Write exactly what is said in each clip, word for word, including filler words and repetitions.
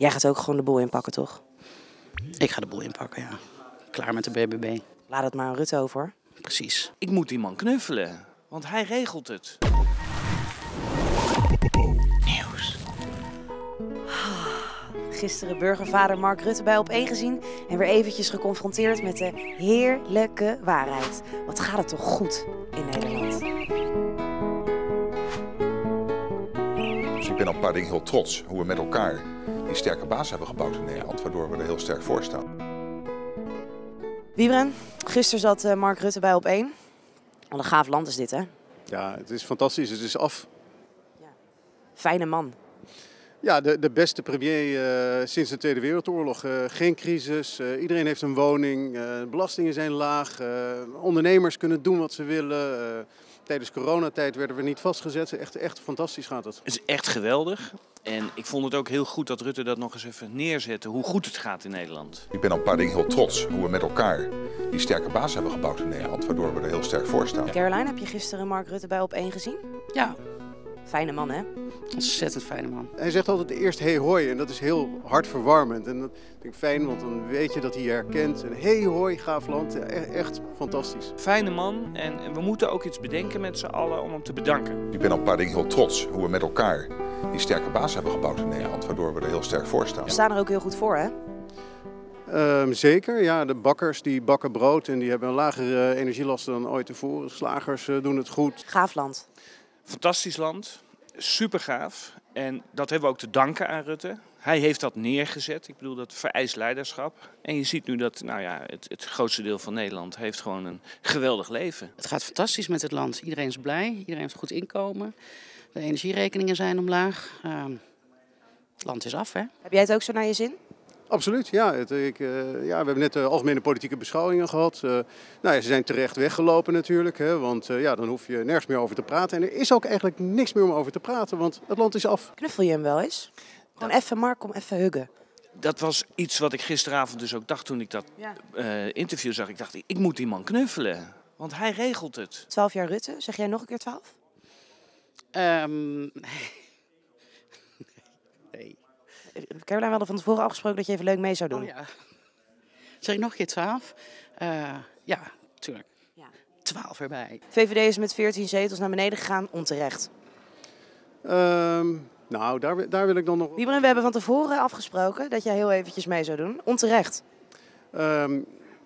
Jij gaat ook gewoon de boel inpakken, toch? Ik ga de boel inpakken, ja. Klaar met de B B B. Laat het maar aan Rutte over. Precies. Ik moet die man knuffelen, want hij regelt het. Nieuws. Gisteren burgervader Mark Rutte bij Op één gezien en weer eventjes geconfronteerd met de heerlijke waarheid. Wat gaat het toch goed in Nederland? Dus ik ben op een paar dingen heel trots. Hoe we met elkaar die sterke basis hebben gebouwd in Nederland. Waardoor we er heel sterk voor staan. Wiebren, gisteren zat uh, Mark Rutte bij Op één. Wat een gaaf land is dit, hè? Ja, het is fantastisch. Het is af. Ja. Fijne man. Ja, de, de beste premier uh, sinds de Tweede Wereldoorlog. Uh, geen crisis, uh, iedereen heeft een woning, uh, belastingen zijn laag, uh, ondernemers kunnen doen wat ze willen. Uh, tijdens coronatijd werden we niet vastgezet. Echt, echt fantastisch gaat het. Het is echt geweldig. En ik vond het ook heel goed dat Rutte dat nog eens even neerzette, hoe goed het gaat in Nederland. Ik ben op een paar dingen heel trots. Hoe we met elkaar die sterke basis hebben gebouwd in Nederland. Waardoor we er heel sterk voor staan. Caroline, heb je gisteren Mark Rutte bij Op één gezien? Ja, Fijne man, hè? ontzettend fijne man. Hij zegt altijd eerst hey hoi en dat is heel hartverwarmend. En dat vind ik fijn, want dan weet je dat hij je herkent. En hey hoi, gaaf land. Ja, echt, echt fantastisch. Fijne man en we moeten ook iets bedenken met z'n allen om hem te bedanken. Ik ben op een paar dingen heel trots. Hoe we met elkaar die sterke basis hebben gebouwd in Nederland. Waardoor we er heel sterk voor staan. We staan er ook heel goed voor, hè? Um, zeker, ja. De bakkers die bakken brood en die hebben een lagere energielasten dan ooit tevoren. Slagers uh, doen het goed. Gaaf land. Fantastisch land, super gaaf. En dat hebben we ook te danken aan Rutte. Hij heeft dat neergezet. Ik bedoel, dat vereist leiderschap. En je ziet nu dat nou ja, het, het grootste deel van Nederland heeft gewoon een geweldig leven. Het gaat fantastisch met het land. Iedereen is blij, iedereen heeft goed inkomen. De energierekeningen zijn omlaag. Uh, het land is af, hè? Heb jij het ook zo naar je zin? Absoluut, ja. Het, ik, uh, ja. We hebben net de algemene politieke beschouwingen gehad. Uh, nou ja, ze zijn terecht weggelopen natuurlijk, hè, want uh, ja, dan hoef je nergens meer over te praten. En er is ook eigenlijk niks meer om over te praten, want het land is af. Knuffel je hem wel eens? Gewoon even, Mark, kom even huggen. Dat was iets wat ik gisteravond dus ook dacht toen ik dat Ja. uh, interview zag. Ik dacht, ik moet die man knuffelen, want hij regelt het. Twaalf jaar Rutte, zeg jij nog een keer twaalf? Um, nee. Caroline, we hadden van tevoren afgesproken dat je even leuk mee zou doen. Oh ja. Zeg ik nog een keer twaalf? Uh, ja, tuurlijk. Ja. Twaalf erbij. V V D is met veertien zetels naar beneden gegaan, onterecht. Um, nou, daar, daar wil ik dan nog... Wiebren, we hebben van tevoren afgesproken dat jij heel eventjes mee zou doen. Onterecht. Um...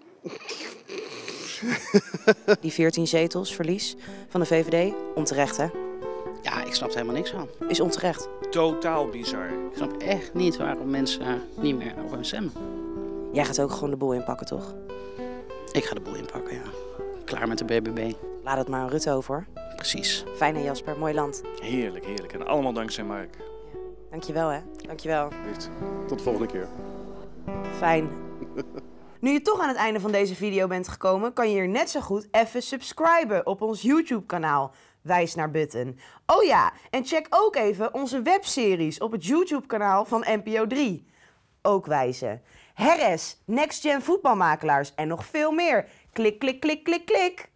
Die veertien zetels, verlies van de V V D, onterecht, hè? Ja, ik snap er helemaal niks van. Is onterecht. Totaal bizar. Ik snap echt niet waarom mensen uh, niet meer op hem stemmen. Jij gaat ook gewoon de boel inpakken, toch? Ik ga de boel inpakken, ja. Klaar met de B B B. Laat het maar aan Rutte over. Precies. Fijn, hè, Jasper, mooi land. Heerlijk, heerlijk. En allemaal dankzij Mark. Dankjewel, hè? Dankjewel. Tot de volgende keer. Fijn. Nu je toch aan het einde van deze video bent gekomen, kan je hier net zo goed even subscriben op ons YouTube-kanaal. Wijs naar button. Oh ja, en check ook even onze webseries op het YouTube-kanaal van N P O drie. Ook wijzen. Herres, Next Gen voetbalmakelaars en nog veel meer. Klik, klik, klik, klik, klik.